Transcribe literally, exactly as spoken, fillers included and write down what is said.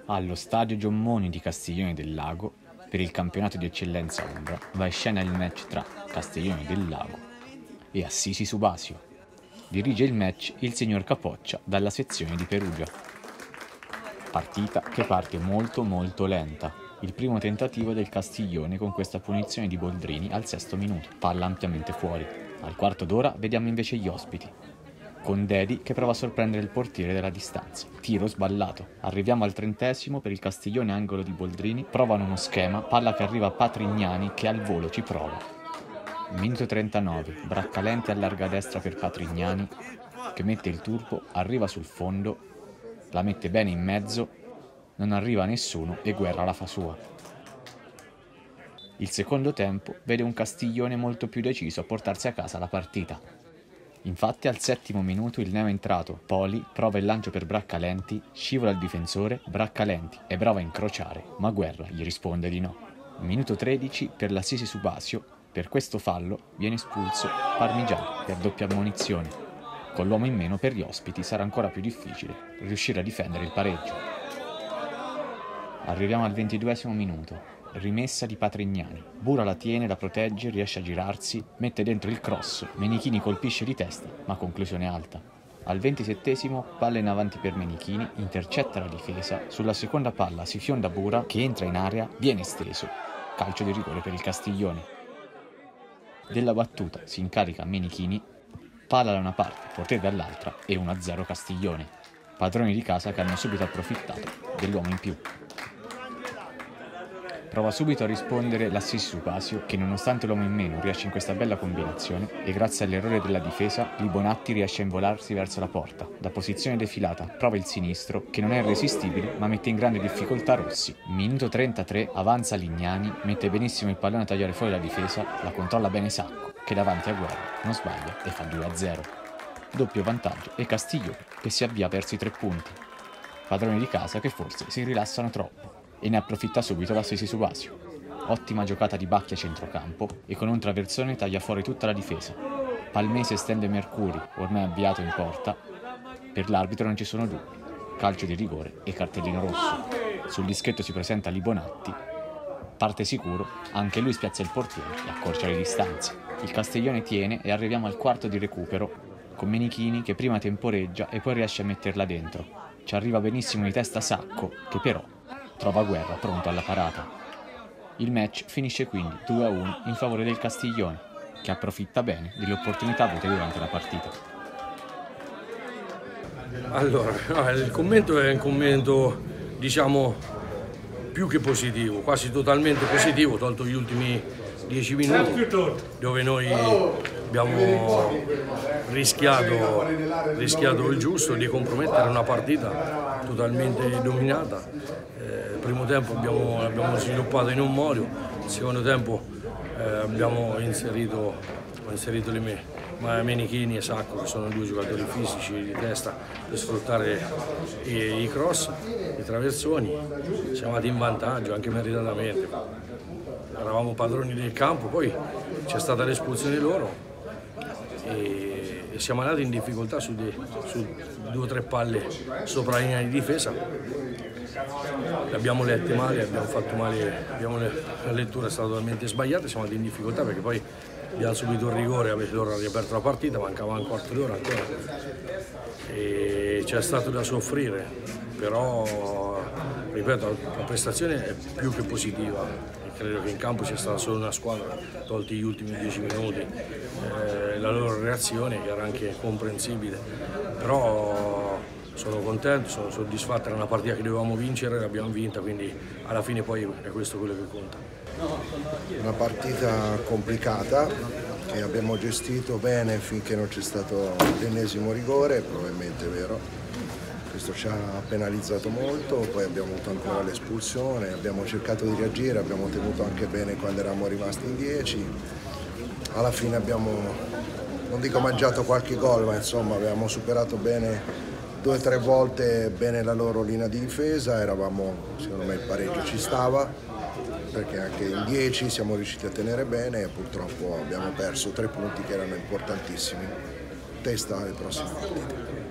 Allo stadio Giommoni di Castiglione del Lago, per il campionato di eccellenza Umbra, va in scena il match tra Castiglione del Lago e Assisi Subasio. Dirige il match il signor Capoccia dalla sezione di Perugia. Partita che parte molto molto lenta. Il primo tentativo del Castiglione con questa punizione di Boldrini al sesto minuto, palla ampiamente fuori. Al quarto d'ora vediamo invece gli ospiti, con Dedi che prova a sorprendere il portiere dalla distanza. Tiro sballato. Arriviamo al trentesimo per il Castiglione, angolo di Boldrini. Provano uno schema, palla che arriva a Patrignani che al volo ci prova. Minuto trentanove, Braccalenti allarga a destra per Patrignani che mette il turbo, arriva sul fondo, la mette bene in mezzo, non arriva nessuno e Guerra la fa sua. Il secondo tempo vede un Castiglione molto più deciso a portarsi a casa la partita. Infatti al settimo minuto il neoentrato Poli prova il lancio per Braccalenti, scivola il difensore, Braccalenti è bravo a incrociare, ma Guerra gli risponde di no. Minuto tredici per l'Assisi Subasio, per questo fallo viene espulso Parmigiano per doppia ammonizione. Con l'uomo in meno per gli ospiti sarà ancora più difficile riuscire a difendere il pareggio. Arriviamo al ventiduesimo minuto. Rimessa di Patrignani. Bura la tiene, la protegge, riesce a girarsi, mette dentro il cross, Menichini colpisce di testa, ma conclusione alta. Al ventisettesimo palla in avanti per Menichini, intercetta la difesa, sulla seconda palla si fionda Bura che entra in area, viene steso, calcio di rigore per il Castiglione. Della battuta si incarica Menichini, palla da una parte, portiere dall'altra e uno a zero Castiglione. Padroni di casa che hanno subito approfittato dell'uomo in più. Prova subito a rispondere l'Assisi Subasio che nonostante l'uomo in meno riesce in questa bella combinazione e grazie all'errore della difesa Libonatti riesce a involarsi verso la porta. Da posizione defilata prova il sinistro che non è irresistibile ma mette in grande difficoltà Rossi. Minuto trentatré avanza Lignani, mette benissimo il pallone a tagliare fuori la difesa, la controlla bene Sacco che davanti a Guerra non sbaglia e fa due a zero. Doppio vantaggio e Castiglione che si avvia verso i tre punti. Padroni di casa che forse si rilassano troppo. E ne approfitta subito l'Assisi Subasio. Ottima giocata di Bacchia a centrocampo e con un traversone taglia fuori tutta la difesa. Palmese stende Mercuri, ormai avviato in porta. Per l'arbitro non ci sono dubbi. Calcio di rigore e cartellino rosso. Sul dischetto si presenta Libonatti. Parte sicuro, anche lui spiazza il portiere e accorcia le distanze. Il Castiglione tiene e arriviamo al quarto di recupero con Menichini che prima temporeggia e poi riesce a metterla dentro. Ci arriva benissimo di testa Sacco che però trova Guerra pronto alla parata. Il match finisce quindi due a uno in favore del Castiglione, che approfitta bene delle opportunità avute durante la partita. Allora, il commento è un commento, diciamo, più che positivo, quasi totalmente positivo, tolto gli ultimi dieci minuti, dove noi abbiamo rischiato, rischiato il giusto di compromettere una partita totalmente dominata. Il primo tempo abbiamo, abbiamo sviluppato in un modo, il secondo tempo eh, abbiamo inserito, inserito le me, Menichini e Sacco che sono due giocatori fisici di testa per sfruttare i, i cross, i traversoni. Siamo andati in vantaggio anche meritatamente, eravamo padroni del campo, poi c'è stata l'espulsione loro e, e siamo andati in difficoltà su, de, su due o tre palle sopra la linea di difesa. Le abbiamo lette male, abbiamo fatto male, abbiamo le, la lettura è stata totalmente sbagliata, siamo andati in difficoltà perché poi abbiamo subito il rigore, loro hanno riaperto la partita, mancava un quarto d'ora ancora e c'è stato da soffrire, però ripeto la prestazione è più che positiva, credo che in campo sia stata solo una squadra, tolti gli ultimi dieci minuti, eh, la loro reazione che era anche comprensibile, però sono contento, sono soddisfatto, era una partita che dovevamo vincere, l'abbiamo vinta, quindi alla fine poi è questo quello che conta. Una partita complicata che abbiamo gestito bene finché non c'è stato l'ennesimo rigore, probabilmente è vero, questo ci ha penalizzato molto, poi abbiamo avuto ancora l'espulsione, abbiamo cercato di reagire, abbiamo tenuto anche bene quando eravamo rimasti in dieci, alla fine abbiamo, non dico mangiato qualche gol, ma insomma abbiamo superato bene due o tre volte bene la loro linea di difesa, eravamo, secondo me il pareggio ci stava, perché anche in dieci siamo riusciti a tenere bene e purtroppo abbiamo perso tre punti che erano importantissimi. Testa alle prossime partite.